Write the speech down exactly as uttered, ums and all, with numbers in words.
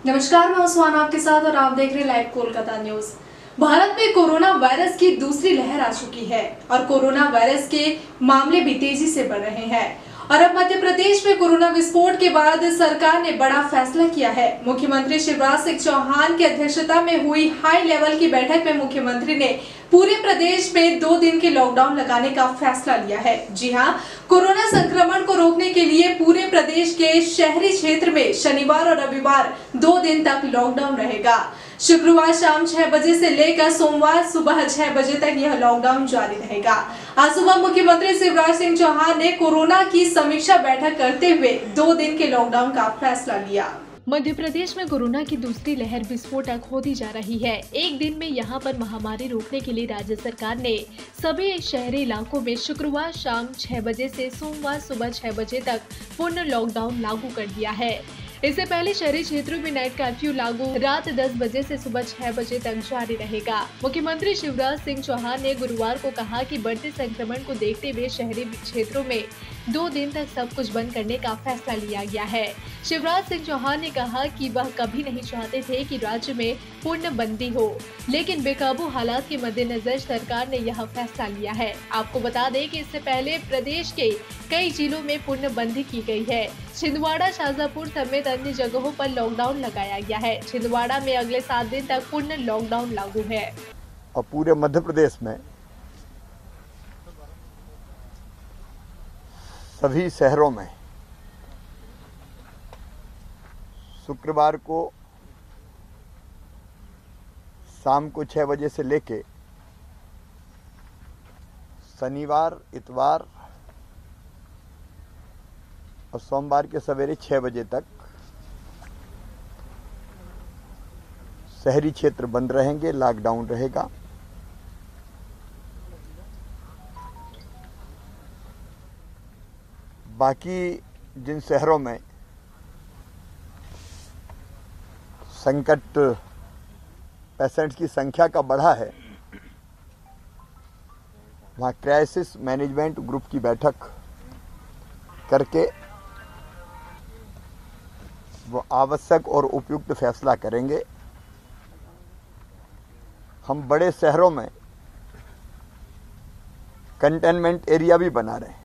नमस्कार, मैं उस्मान आपके साथ और आप देख रहे हैं लाइव कोलकाता न्यूज। भारत में कोरोना वायरस की दूसरी लहर आ चुकी है और कोरोना वायरस के मामले भी तेजी से बढ़ रहे हैं और अब मध्य प्रदेश में कोरोना विस्फोट के बाद सरकार ने बड़ा फैसला किया है। मुख्यमंत्री शिवराज सिंह चौहान की अध्यक्षता में हुई हाई लेवल की बैठक में मुख्यमंत्री ने पूरे प्रदेश में दो दिन के लॉकडाउन लगाने का फैसला लिया है। जी हां, कोरोना संक्रमण को रोकने के लिए पूरे प्रदेश के शहरी क्षेत्र में शनिवार और रविवार दो दिन तक लॉकडाउन रहेगा। शुक्रवार शाम छह बजे से लेकर सोमवार सुबह छह बजे तक यह लॉकडाउन जारी रहेगा। आज सुबह मुख्यमंत्री शिवराज सिंह चौहान ने कोरोना की समीक्षा बैठक करते हुए दो दिन के लॉकडाउन का फैसला लिया। मध्य प्रदेश में कोरोना की दूसरी लहर विस्फोटक होती जा रही है। एक दिन में यहां पर महामारी रोकने के लिए राज्य सरकार ने सभी शहरी इलाकों में शुक्रवार शाम छह बजे से सोमवार सुबह छह बजे तक पूर्ण लॉकडाउन लागू कर दिया है। इससे पहले शहरी क्षेत्रों में नाइट कर्फ्यू लागू रात दस बजे से सुबह छह बजे तक जारी रहेगा। मुख्यमंत्री शिवराज सिंह चौहान ने गुरुवार को कहा कि बढ़ते संक्रमण को देखते हुए शहरी क्षेत्रों में दो दिन तक सब कुछ बंद करने का फैसला लिया गया है। शिवराज सिंह चौहान ने कहा कि वह कभी नहीं चाहते थे कि राज्य में पूर्णबंदी हो, लेकिन बेकाबू हालात के मद्देनजर सरकार ने यह फैसला लिया है। आपको बता दें कि इससे पहले प्रदेश के कई जिलों में पूर्णबंदी की गई है। छिंदवाड़ा, शाजापुर समेत अन्य जगहों पर लॉकडाउन लगाया गया है। छिंदवाड़ा में अगले सात दिन तक पूर्ण लॉकडाउन लागू है। और पूरे मध्य प्रदेश में सभी शहरों में शुक्रवार को शाम को छह बजे से लेके शनिवार, इतवार और सोमवार के सवेरे छह बजे तक शहरी क्षेत्र बंद रहेंगे, लॉकडाउन रहेगा। बाकी जिन शहरों में संकट पेशेंट्स की संख्या का बढ़ा है, वहाँ क्राइसिस मैनेजमेंट ग्रुप की बैठक करके वो आवश्यक और उपयुक्त फैसला करेंगे। हम बड़े शहरों में कंटेनमेंट एरिया भी बना रहे हैं।